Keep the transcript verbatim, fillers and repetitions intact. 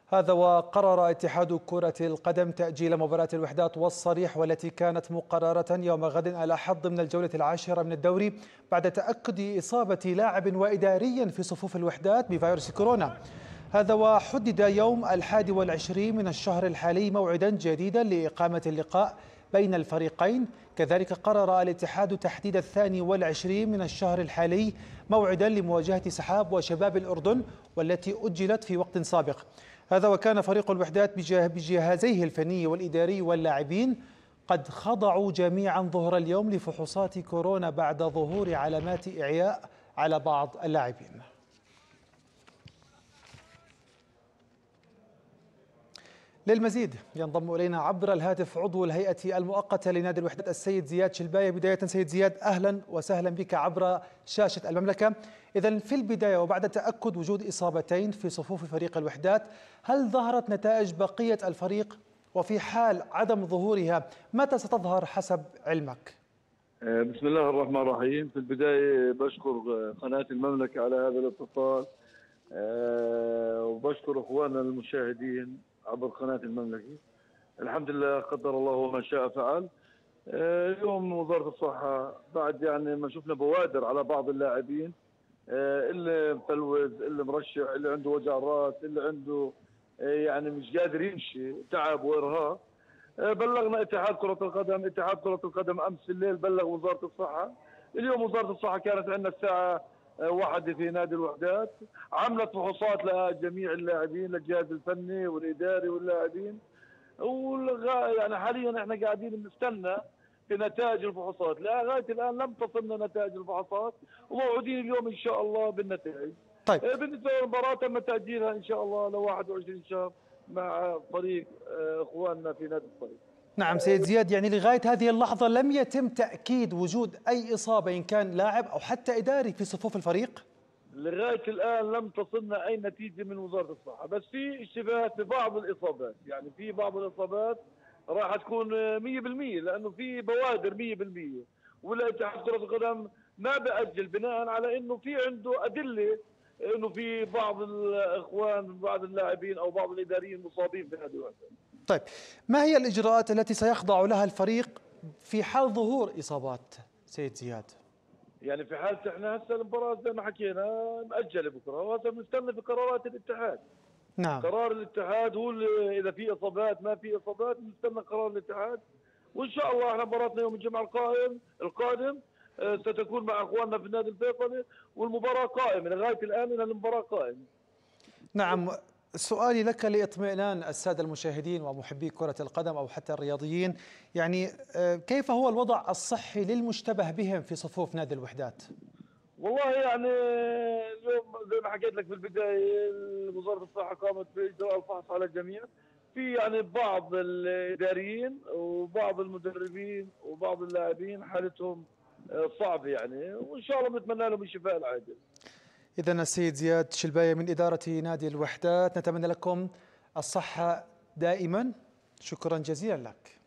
هذا وقرر اتحاد كرة القدم تأجيل مباراة الوحدات والصريح والتي كانت مقررة يوم غد الأحد ضمن الجولة العاشرة من الدوري بعد تأكد إصابة لاعب وإداري في صفوف الوحدات بفيروس كورونا. هذا وحدد يوم الحادي والعشرين من الشهر الحالي موعدا جديدا لإقامة اللقاء بين الفريقين. كذلك قرر الاتحاد تحديد الثاني والعشرين من الشهر الحالي موعدا لمواجهة سحاب وشباب الأردن والتي أجلت في وقت سابق. هذا وكان فريق الوحدات بجهازيه الفني والإداري واللاعبين قد خضعوا جميعا ظهر اليوم لفحوصات كورونا بعد ظهور علامات إعياء على بعض اللاعبين. للمزيد ينضم إلينا عبر الهاتف عضو الهيئة المؤقتة لنادي الوحدات السيد زياد شلباية. بداية سيد زياد، أهلا وسهلا بك عبر شاشة المملكة. إذن في البداية وبعد تأكد وجود إصابتين في صفوف فريق الوحدات، هل ظهرت نتائج بقية الفريق؟ وفي حال عدم ظهورها متى ستظهر حسب علمك؟ بسم الله الرحمن الرحيم. في البداية بشكر قناة المملكة على هذا الاتصال، وبشكر إخواننا المشاهدين عبر قناة المملكة. الحمد لله قدر الله وما شاء فعل. اليوم وزارة الصحة بعد يعني ما شفنا بوادر على بعض اللاعبين اللي مفلوز، اللي مرشح، اللي عنده وجع راس، اللي عنده يعني مش قادر يمشي، تعب وارهاق، بلغنا اتحاد كرة القدم. اتحاد كرة القدم امس الليل بلغ وزارة الصحة. اليوم وزارة الصحة كانت عندنا الساعة واحد في نادي الوحدات، عملت فحوصات لجميع اللاعبين، للجهاز الفني والاداري واللاعبين، يعني حاليا احنا قاعدين بنستنى في نتائج الفحوصات. لغايه الان لم تصلنا نتائج الفحوصات، وموعودين اليوم ان شاء الله بالنتائج. طيب بالنسبه للمباراه تم تاجيلها ان شاء الله ل واحد وعشرين شهر مع فريق اخواننا في نادي الصيد. نعم سيد زياد، يعني لغاية هذه اللحظة لم يتم تأكيد وجود أي إصابة إن كان لاعب أو حتى إداري في صفوف الفريق؟ لغاية الآن لم تصلنا أي نتيجة من وزارة الصحة، بس في اشتباهات في بعض الإصابات، يعني في بعض الإصابات راح تكون مية بالمية لأنه في بوادر مية بالمية، والاتحاد كرة القدم ما بأجل بناء على إنه في عنده أدلة إنه في بعض الإخوان، بعض اللاعبين أو بعض الإداريين مصابين في هذه الوحدة. طيب ما هي الإجراءات التي سيخضع لها الفريق في حال ظهور إصابات سيد زياد؟ يعني في حالة احنا هسه المباراة زي ما حكينا مأجلة بكره، وهسه بنستنى في قرارات الاتحاد. نعم. قرار الاتحاد هو اللي اذا في اصابات ما في اصابات بنستنى قرار الاتحاد، وان شاء الله احنا مباراتنا يوم الجمعة القادم القادم ستكون مع اخواننا في النادي الفيصلي، والمباراة قائمة لغاية الان ان المباراة قائمة. نعم، سؤالي لك لإطمئنان السادة المشاهدين ومحبي كرة القدم أو حتى الرياضيين، يعني كيف هو الوضع الصحي للمشتبه بهم في صفوف نادي الوحدات؟ والله يعني اليوم زي ما حكيت لك في البداية وزارة الصحة قامت بإجراء الفحص على الجميع. في يعني بعض الإداريين وبعض المدربين وبعض اللاعبين حالتهم صعبة يعني، وإن شاء الله بنتمنى لهم الشفاء العاجل. إذن السيد زياد شلباية من إدارة نادي الوحدات، نتمنى لكم الصحة دائما. شكرا جزيلا لك.